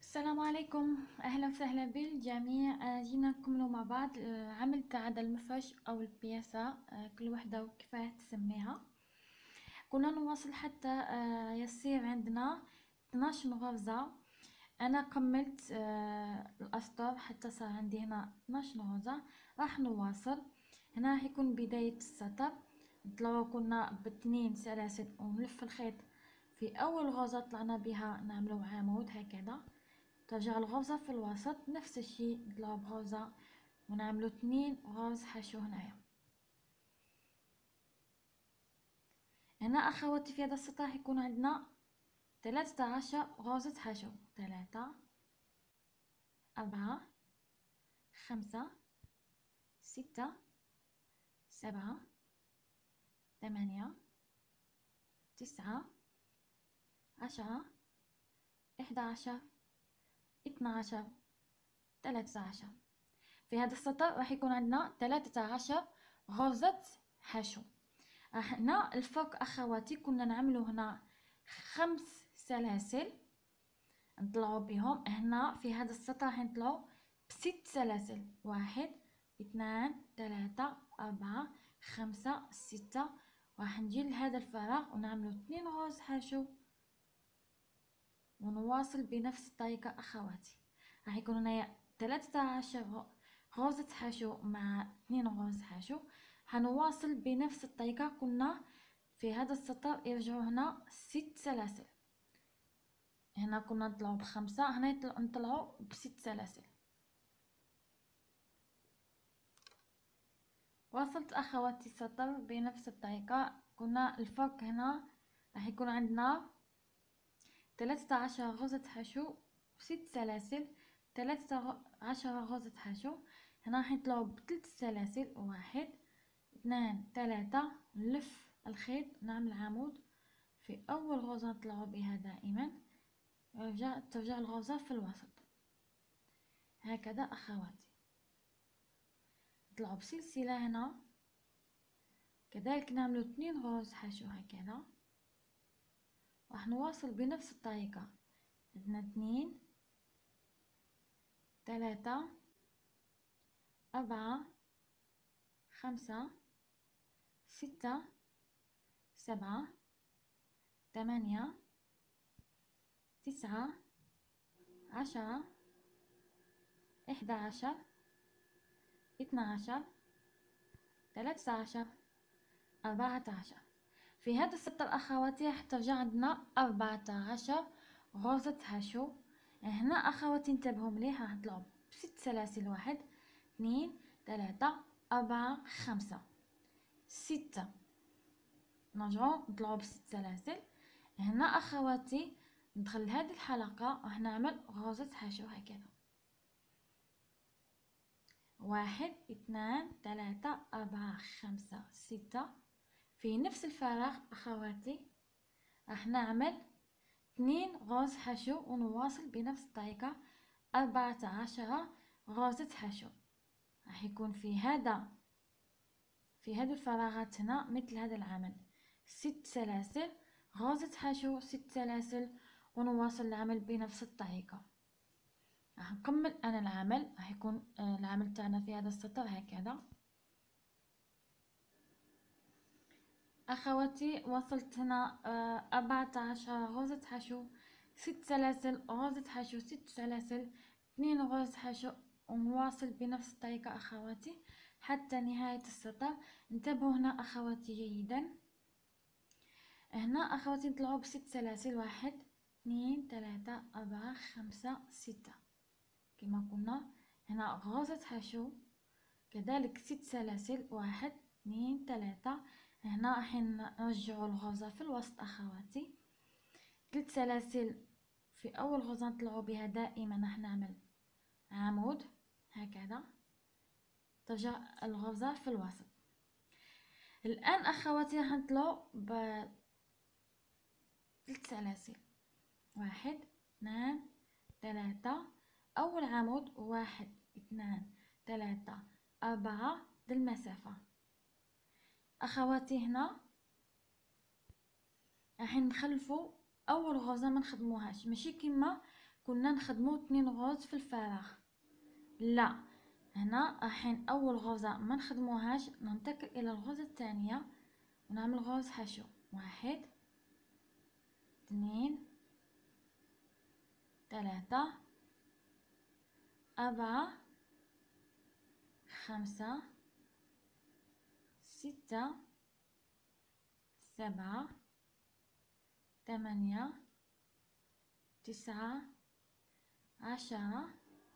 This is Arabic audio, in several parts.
السلام عليكم، اهلا وسهلا بالجميع. جينا نكملوا مع بعض عمل تاع هذا المفرش او البياسة، كل وحده وكيفاه تسميها. كنا نواصل حتى يصير عندنا 12 غرزة. انا كملت الاسطر حتى صار عندي هنا 12 غرزة. راح نواصل. هنا راح يكون بداية السطر. نطلعو كنا باثنين سلاسل ونلف الخيط في اول غرزة طلعنا بها، نعملو عمود هكذا. ترجع الغرزة في الوسط نفس الشيء، نطلعو بغرزة ونعملو 2 غرز حشو هنايا. هنا اخواتي في هذا السطر يكون عندنا 13 غرزة حشو. 3 4 5 6 7 8 9 10 11 12 13. في هذا السطر راح يكون عندنا 13 غرزة حشو. هنا الفرق اخواتي كنا نعملو هنا 5 سلاسل نطلعو بهم. هنا في هذا السطر راح نطلعو ب6 سلاسل. 1 2 3 4 5 6. راح نجي لهذا الفراغ ونعملو 2 غرز حشو ونواصل بنفس الطريقة اخواتي. راح يكون هنايا 13 غرزة حشو مع 2 غرز حشو. هنواصل بنفس الطريقة. كنا في هذا السطر يرجعوا هنا 6 سلاسل. هنا كنا نطلعوا ب5، هنا نطلعوا ب6 سلاسل. واصلت اخواتي السطر بنفس الطريقة. كنا الفرق هنا راح يكون عندنا 13 غرزة حشو 6 سلاسل. 13 غرزة حشو. هنا راح نطلعوا ب3 سلاسل. 1 2 3. نلف الخيط نعمل عمود في اول غرزة نطلعوا بها دائما. ترجع الغرزة في الوسط هكذا اخواتي. نطلعوا بسلسلة هنا كذلك نعملوا 2 غرز حشو هكذا. راح نواصل بنفس الطريقة. عندنا 2 3 4 5 6 7 8 9 10 11 12 13 14. في هذا السطر اخواتي راح ترجع عندنا 14 غرزة حشو. هنا اخواتي انتبهوا مليح، راح نطلعوا ب6 سلاسل. 1 2 3 4 5 6. نرجعوا نطلعوا ب6 سلاسل. هنا اخواتي ندخل هذه الحلقة راح نعمل غرزة حشو هكذا. 1 2 3 4 5 6. في نفس الفراغ اخواتي راح نعمل 2 غرز حشو ونواصل بنفس الطريقة. 14 غرزة حشو. راح يكون في هذه الفراغات هنا مثل هذا العمل 6 سلاسل غرزة حشو 6 سلاسل ونواصل العمل بنفس الطريقة. راح نكمل انا العمل. راح يكون العمل تاعنا في هذا السطر هكذا اخواتي. وصلت هنا 14 غرزة حشو 6 سلاسل غرزة حشو 6 سلاسل 2 غرز حشو ونواصل بنفس الطريقة اخواتي حتى نهاية السطر. انتبهوا هنا اخواتي جيدا. هنا اخواتي نطلعوا ب6 سلاسل. 1 2 3 4 5 6 كما قلنا. هنا غرزة حشو كذلك 6 سلاسل. 1 2 3. هنا راح نرجعوا الغرزة في الوسط اخواتي. 3 سلاسل في اول غرزة نطلعوا بها دائما. راح نعمل عمود هكذا. ترجع الغرزة في الوسط. الان اخواتي راح نطلعوا ب 3 سلاسل. 1 2 3. اول عمود 1 2 3 4 للمسافة اخواتي. هنا راح نخلفوا اول غرزة ما نخدموهاش، ماشي كما كنا نخدمو 2 غوز في الفراغ. لا، هنا راحين اول غوزة ما نخدموهاش، ننتقل الى الغوزة الثانية ونعمل غوز حشو. 1 2 3 4 5 6 7 8 9 10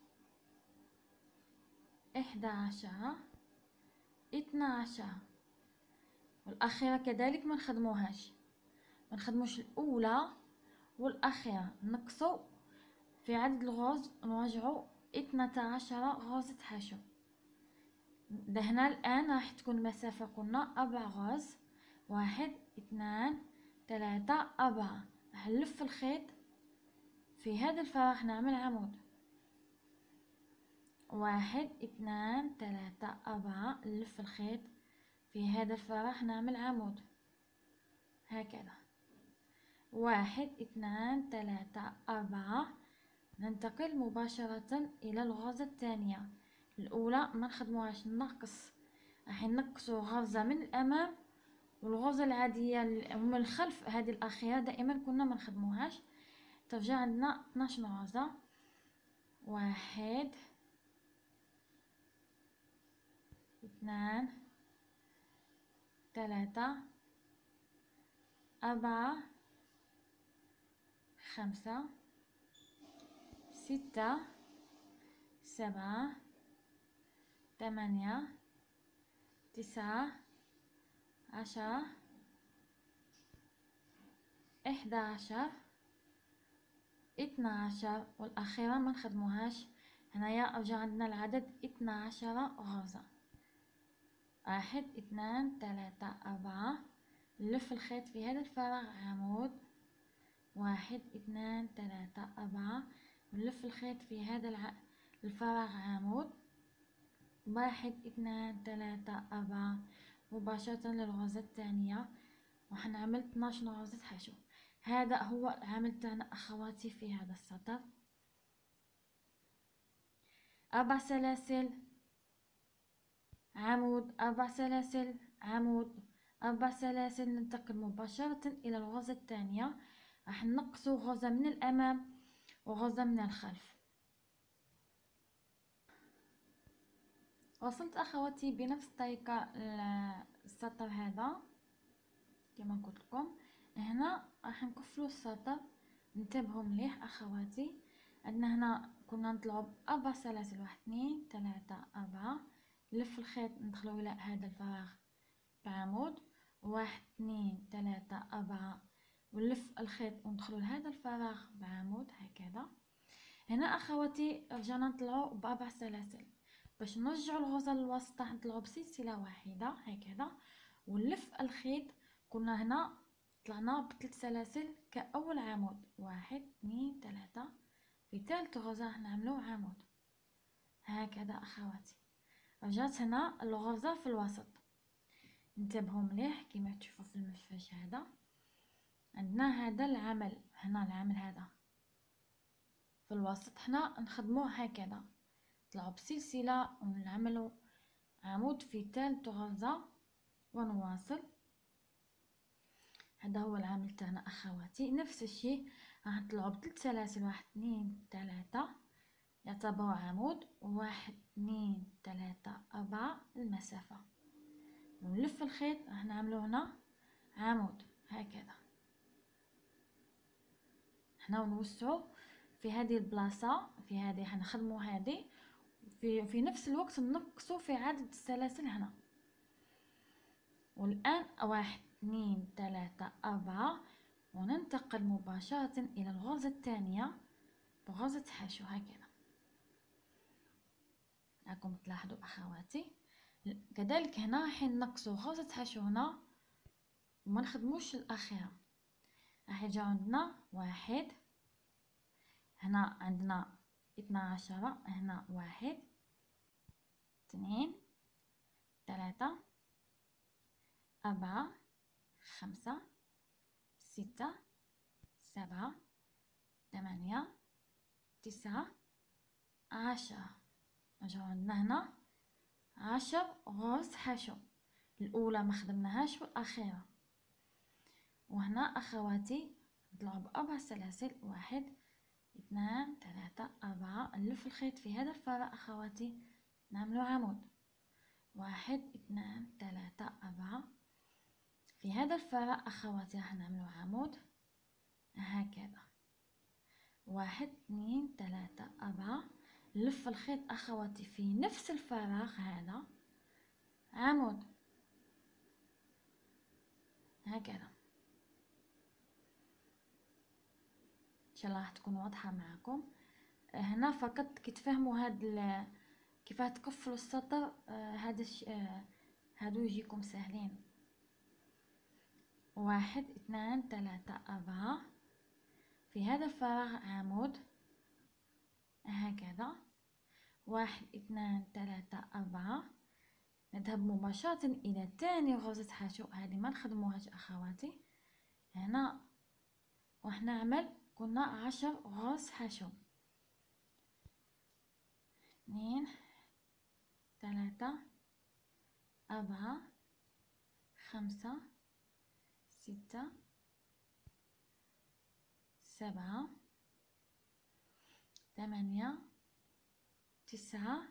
11 12. والأخيرة كذلك ما نخدموش الأولى والأخيرة، نقصوا في عدد الغوز، نرجعوا 12 غوزة حشو. هنا الآن راح تكون المسافة قلنا 4 غوز. 1 2 3 4. راح نلف الخيط في هذا الفراغ، نعمل عمود. 1 2 3 4. نلف الخيط في هذا الفراغ، نعمل عمود هكذا. 1 2 3 4. ننتقل مباشرة إلى الغرزة الثانية. الأولى ما نخدموهاش، نقص، راح نقصوا غرزة من الأمام، والغرزة العادية من الخلف هذه الأخيرة دائما كنا ما نخدموهاش. ترجع عندنا 12 غرزة. 1 2 3 4 5 6 7 8 9 10 11 12. والأخيرة ما نخدموهاش. هنايا رجع عندنا العدد 12 غرزة. 1 2 3 4. نلف الخيط في هذا الفراغ، عمود. 1 2 3 4. نلف الخيط في هذا الفراغ، عمود. 1 2 3 4. مباشرة للغرزة الثانية، وحنعمل 12 غرزة حشو. هذا هو العمل تاعنا أخواتي في هذا السطر. 4 سلاسل، عمود، 4 سلاسل، عمود، 4 سلاسل. ننتقل مباشرة إلى الغرزة الثانية. راح نقصوا غرزة من الأمام وغرزة من الخلف. وصلت أخواتي بنفس الطريقة السطر هذا كما قلت لكم. هنا راح نقفلوا السطر. انتبهوا مليح أخواتي، عندنا هنا كنا نطلعوا ب4 سلاسل. 1 2 3 4. نلف الخيط، ندخلوا إلى هذا الفراغ بعمود. 1 2 3 4. ونلف الخيط وندخلوا لهذا الفراغ بعمود هكذا. هنا أخواتي رجعنا نطلعوا ب4 سلاسل. باش نرجعوا الغرزة للوسط راح نطلعوا بسلسلة واحدة هكذا، ونلف الخيط. كنا هنا طلعنا ب3 سلاسل كأول عمود. 1 2 3. في ثالث غرزة راح نعملو عمود هكذا أخواتي. رجعت هنا الغرزة في الوسط. انتبهوا مليح كما تشوفوا في المفرش هذا. عندنا هذا العمل هنا، العمل هذا في الوسط حنا نخدموه هكذا، نطلعوا بسلسلة ونعملوا عمود في ثالث غرزة ونواصل. هذا هو العمل تاعنا أخواتي. نفس الشيء راح نطلعوا ب3 سلاسل. 1 2 3 يعتبروا عمود. 1 2 3 4 المسافة، ونلف الخيط راح نعملو هنا عمود هكذا. هنا ونوسعوا في هذه البلاصة، في هذه حنخدموا هذه، في نفس الوقت نقصوا في عدد السلاسل هنا. والآن 1 2 3 4. وننتقل مباشرة إلى الغرزة الثانية بغرزة حشو هكذا. راكم تلاحظوا أخواتي. كذلك هنا راح نقصوا غرزة حشو هنا وما نخدموش الأخيرة. راح يجي عندنا 1. هنا عندنا 12. هنا 1 2 3 4 5 6 7 8 9 10. نرجعو عندنا هنا 10 غرز حشو، الأولى ما خدمناهاش والأخيرة. وهنا أخواتي نطلعو بأربع سلاسل، 1 2 3 4. نلف الخيط في هذا الفراغ أخواتي، نعملو عمود، 1 2 3 4. في هذا الفراغ أخواتي راح نعملو عمود هكذا، 1 2 3 4. نلف الخيط أخواتي في نفس الفراغ هذا، عمود هكذا. ان شاء الله راح تكون واضحه معكم. هنا فقط كي تفهموا كيفاه تقفلوا السطر، هادو يجيكم سهلين. 1 2 3 4. في هذا الفراغ عمود هكذا، 1 2 3 4. نذهب مباشرة إلى تاني غرزة حشو، هذه ما نخدموهاش أخواتي. هنا راح نعمل قلنا 10 غرز حشو، 2 3 4 5 6 7 8 9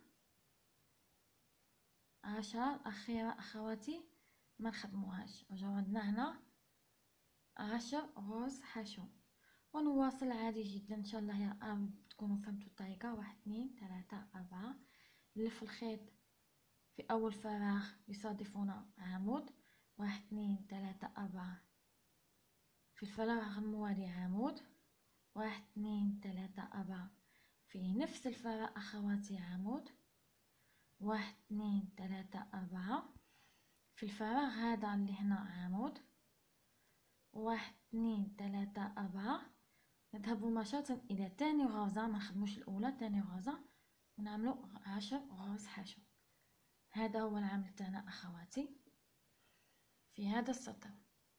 10. الأخيرة أخواتي ما نخدموهاش، وجودنا هنا 10 غرز حشو. ونواصل عادي جدا ان شاء الله يا رب تكونوا فهمتوا الطريقه. 1 2 3 4. نلف الخيط في اول فراغ يصادفنا عمود، 1 2 3 4. في الفراغ الموالي عمود، 1 2 3 4. في نفس الفراغ اخواتي عمود، 1 2 3 4. في الفراغ هذا اللي هنا عمود، 1 2 3 4. نذهب مباشرة إلى تاني غرزة، ما نخدموش الأولى، تاني غرزة ونعملو 10 غرز حشو. هذا هو العمل تاعنا أخواتي في هذا السطر.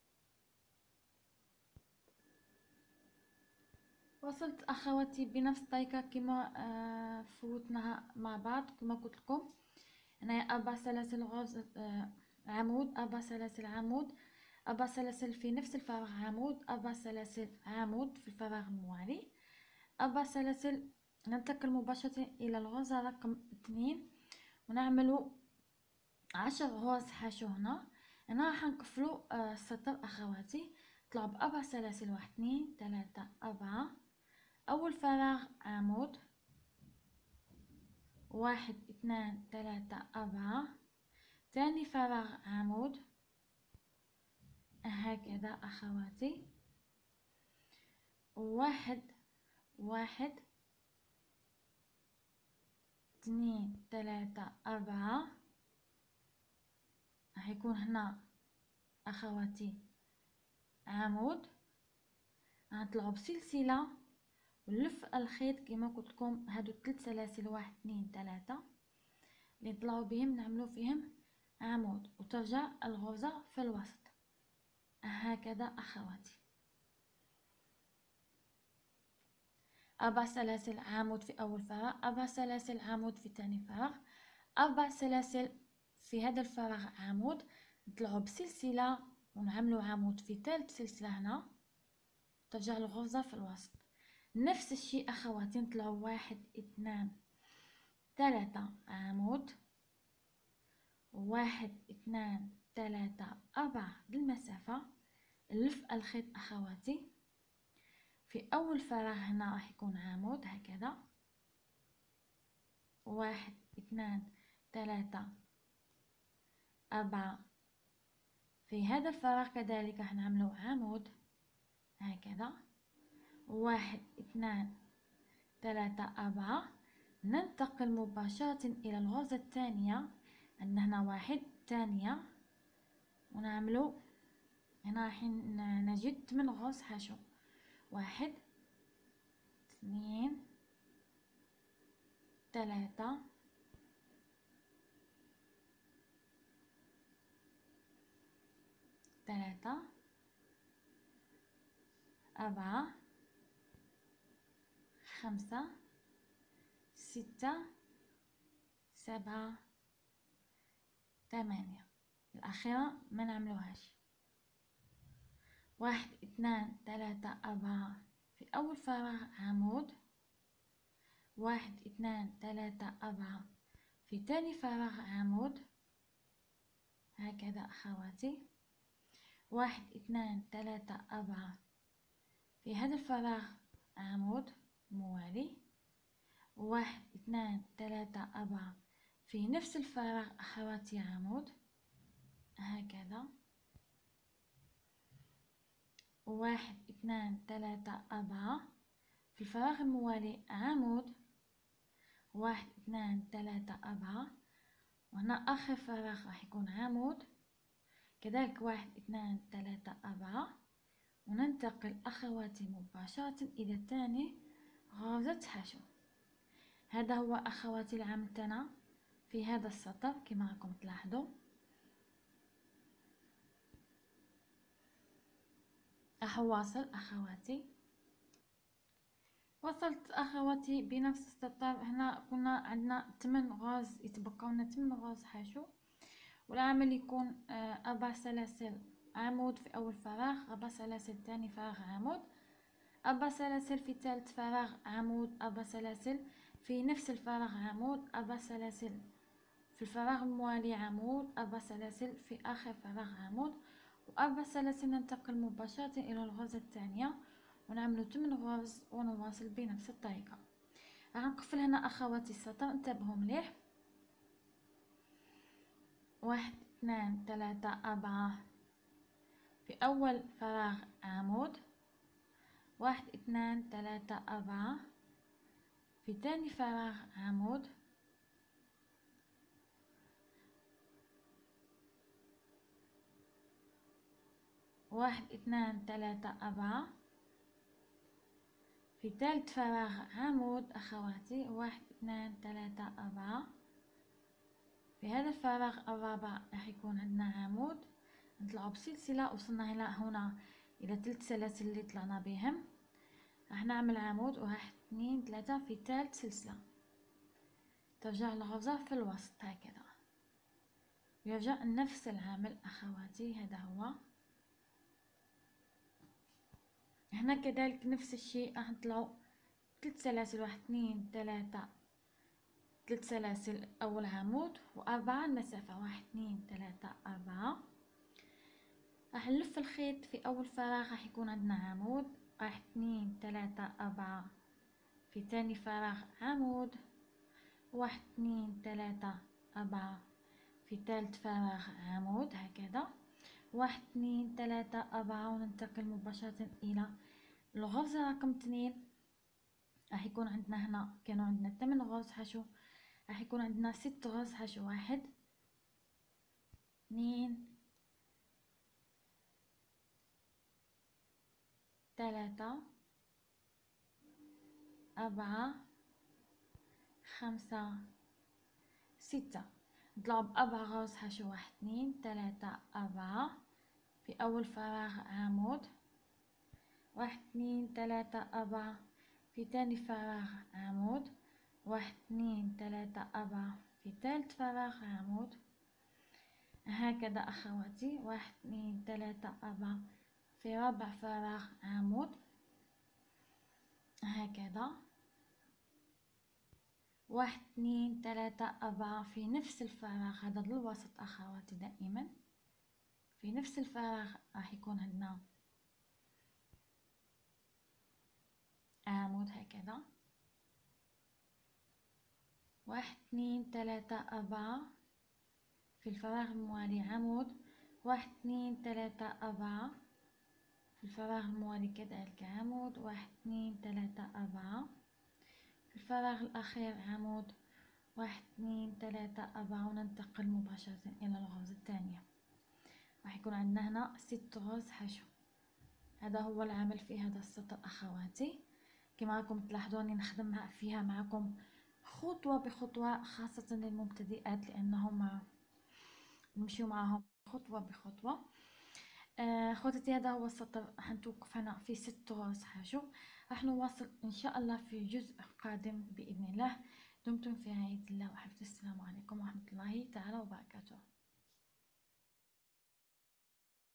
وصلت أخواتي بنفس الطريقة كما فوتناها مع بعض. كما قلت لكم هنايا 4 سلاسل غرز عمود، 4 سلاسل عمود، 4 سلاسل في نفس الفراغ عمود، 4 سلاسل عمود في الفراغ الموالي، 4 سلاسل. ننتقل مباشرة إلى الغرزة رقم 2 ونعمل 10 غرز حشو. هنا راح نقفلو السطر أخواتي. نطلعو بأربع سلاسل، 1 2 3 4. أول فراغ عمود، 1 2 3 4. ثاني فراغ عمود هكذا أخواتي، 1 1 2 3 4. راح يكون هنا أخواتي عمود. غنطلعو بسلسلة ونلف الخيط كما قلت لكم. هادو 3 سلاسل، 1 2 3 اللي نطلعو بهم نعملو فيهم عمود، وترجع الغرزة في الوسط هكذا أخواتي. 4 سلاسل عمود في أول فراغ، 4 سلاسل عمود في ثاني فراغ، 4 سلاسل في هذا الفراغ عمود. نطلعو بسلسلة ونعملو عمود في ثالث سلسلة هنا، ترجع الغرزة في الوسط. نفس الشيء أخواتي، نطلعو 1 2 3 عمود، 1 2 3 4 بالمسافة. نلف الخيط أخواتي في أول فراغ هنا راح يكون عمود هكذا، 1 2 3 4. في هذا الفراغ كذلك راح نعملو عمود هكذا، 1 2 3 4. ننتقل مباشرة إلى الغرزة الثانية. عندنا هنا 1 ثانية، ونعملو هنا راح نجد 8 غرز حشو، 1 2 3 3 4 5 6 7 8. الأخيرة ما نعملوهاش. 1 2 3 4 في أول فراغ عمود، 1 2 3 4 في تاني فراغ عمود، هكذا أخواتي. 1 2 3 4 في هذا الفراغ عمود موالي، 1 2 3 4 في نفس الفراغ أخواتي عمود، هكذا. 1 2 3 4 في الفراغ الموالي عمود، 1 2 3 4 وهنا آخر فراغ راح يكون عمود، كذلك 1 2 3 4 وننتقل أخواتي مباشرة إلى ثاني غرزة حشو. هذا هو أخواتي العمل تاعنا في هذا السطر كما راكم تلاحظوا. راح نواصل أخواتي. وصلت أخواتي بنفس السطر. هنا كنا عندنا 8 غرز، يتبقاونا 8 غرز حشو، والعمل يكون 4 سلاسل عمود في أول فراغ، 4 سلاسل ثاني فراغ عمود، 4 سلاسل في ثالث فراغ عمود، 4 سلاسل في نفس الفراغ عمود، 4 سلاسل في الفراغ الموالي عمود، 4 سلاسل في آخر فراغ عمود، و4 سلاسل. ننتقل مباشرة إلى الغرزة الثانية ونعمل 8 غرز ونواصل بنفس الطريقة. راح نقفل هنا أخواتي السطر، انتبهوا مليح. 1 2 3 4 في أول فراغ عمود، 1 2 3 4 في ثاني فراغ عمود، 1 2 3 4 في ثالث فراغ عمود أخواتي، 1 2 3 4 في هذا الفراغ الرابع راح يكون عندنا عمود. نطلعوا بسلسلة، وصلنا إلى هنا إلى 3 سلاسل اللي طلعنا بهم. راح نعمل عمود، 1 2 3 في ثالث سلسلة، ترجع الغرزة في الوسط هكذا، يرجع نفس العمل أخواتي. هذا هو. هنا كذلك نفس الشيء، راح نطلعوا 3 سلاسل، 1 2 3 3 سلاسل أول عمود وأربعة المسافة، 1 2 3 4. راح نلف الخيط في أول فراغ، راح يكون عندنا عمود، 1 2 3 4 في ثاني فراغ عمود، 1 2 3 4 في ثالث فراغ عمود، هكذا 1 2 3 4. وننتقل مباشرة إلى الغرزة رقم 2. راح يكون عندنا هنا كانوا عندنا 8 غرز حشو، راح يكون عندنا 6 غرز حشو، 1 2 3 4 5 6. نطلعوا بأربع غرز حشو، 1 2 3 4 في أول فراغ عمود، 1 2 3 4 في ثاني فراغ عمود، 1 2 3 4 في ثالث فراغ عمود، هكذا أخواتي. 1 2 3 4 في رابع فراغ عمود، هكذا 1 2 3 4 في نفس الفراغ هذا للوسط أخواتي. دائما في نفس الفراغ راح يكون عندنا عمود، هكذا 1 2 3 4 في الفراغ الموالي عمود، 1 2 3 4 في الفراغ الموالي كذلك عمود، 1 2 3 4 في الفراغ الأخير عمود، 1 2 3 4. وننتقل مباشرة إلى الغرزة الثانية. راح يكون عندنا هنا 6 غرز حشو. هذا هو العمل في هذا السطر أخواتي. كما راكم تلاحظوني نخدم فيها معكم خطوة بخطوة، خاصة للمبتدئات لأنهم نمشيو معهم خطوة بخطوة. خواتاتي هذا هو السطر، راح نتوقف هنا في 6 غرز حشو. راح نواصل ان شاء الله في جزء قادم باذن الله. دمتم في رعاية الله وحفظه. السلام عليكم ورحمة الله تعالى وبركاته.